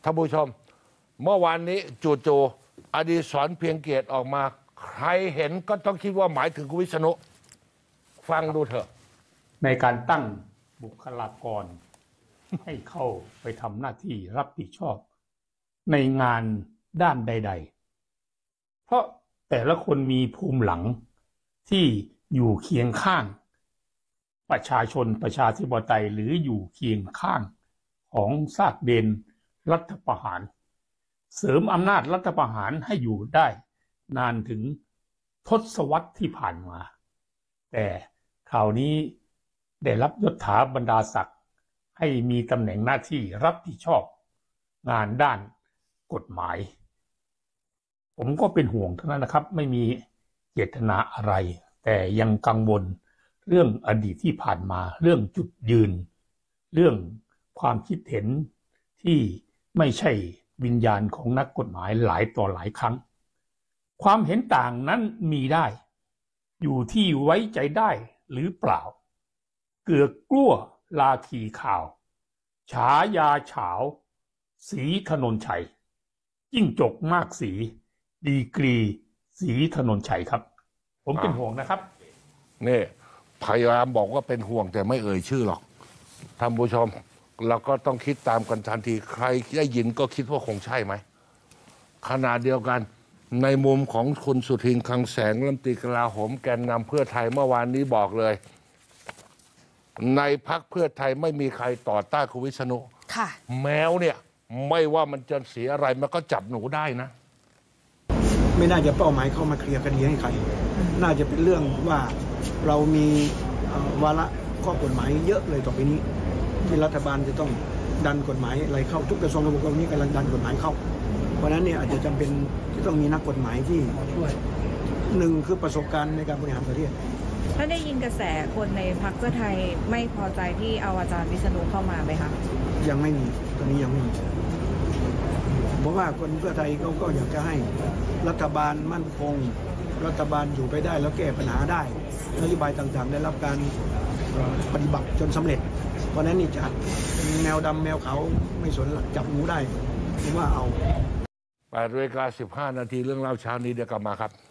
ท่านผู้ชมเมื่อวานนี้จู่ๆอดิศรเพียงเกียรติออกมาใครเห็นก็ต้องคิดว่าหมายถึงคุณวิษณุฟังดูเถอะในการตั้งบุคลากรให้เข้าไปทำหน้าที่รับผิดชอบในงานด้านใดๆเพราะแต่ละคนมีภูมิหลังที่อยู่เคียงข้างประชาชนประชาธิปไตยหรืออยู่เคียงข้างของซากเดนรัฐประหารเสริมอำนาจรัฐประหารให้อยู่ได้นานถึงทศวรรษที่ผ่านมาแต่คราวนี้ได้รับยศถาบรรดาศักดิ์ให้มีตำแหน่งหน้าที่รับผิดชอบงานด้านกฎหมายผมก็เป็นห่วงเท่านั้นนะครับไม่มีเจตนาอะไรแต่ยังกังวลเรื่องอดีตที่ผ่านมาเรื่องจุดยืนเรื่องความคิดเห็นที่ไม่ใช่วิญญาณของนักกฎหมายหลายต่อหลายครั้งความเห็นต่างนั้นมีได้อยู่ที่ไว้ใจได้หรือเปล่าเกือกกลั้วลาขีข่าวฉายาเฉาศรีถนนชัยจิ้งจกมากสีดีกรีศรีถนนชัยครับผมเป็นห่วงนะครับนี่พยายามบอกว่าเป็นห่วงแต่ไม่เอ่ยชื่อหรอกท่านผู้ชมเราก็ต้องคิดตามกันทันทีใครได้ยินก็คิดว่าคงใช่ไหมขณะเดียวกันในมุมของคุณสุทินคลังแสงรัฐมนตรีกลาโหมแกนนำเพื่อไทยเมื่อวานนี้บอกเลยในพรรคเพื่อไทยไม่มีใครต่อต้านคุณวิษณุแมวเนี่ยไม่ว่ามันจะเสียอะไรมันก็จับหนูได้นะไม่น่าจะเป้าหมายเข้ามาเคลียร์คดีให้ใครน่าจะเป็นเรื่องว่าเรามีวาระข้อกฎหมายเยอะเลยต่อไปนี้ที่รัฐบาลจะต้องดันกฎหมายอะไรเข้าทุกกระทรวงระบบนี้กำลังดันกฎหมายเข้าเพราะนั้นเนี่ยอาจจะจำเป็นที่ต้องมีนักกฎหมายที่ช่วยหนึ่งคือประสบการณ์ในการบริหารประเทศถ้าได้ยินกระแสคนในพรรคเพื่อไทยไม่พอใจที่เอาอาจารย์วิษณุเข้ามาไหมคะยังไม่มีตอนนี้ยังไม่มีเพราะว่าคนเพื่อไทยเขาก็อยากจะให้รัฐบาลมั่นคงรัฐบาลอยู่ไปได้แล้วแก้ปัญหาได้นโยบายต่างๆได้รับการปฏิบัติจนสำเร็จเพราะนั้นนี่จะแมวดำแมวเขาไม่สนหลักจับงูได้ผมว่าเอา 8:15 น.เรื่องเล่าเช้านี้เดี๋ยวกลับมาครับ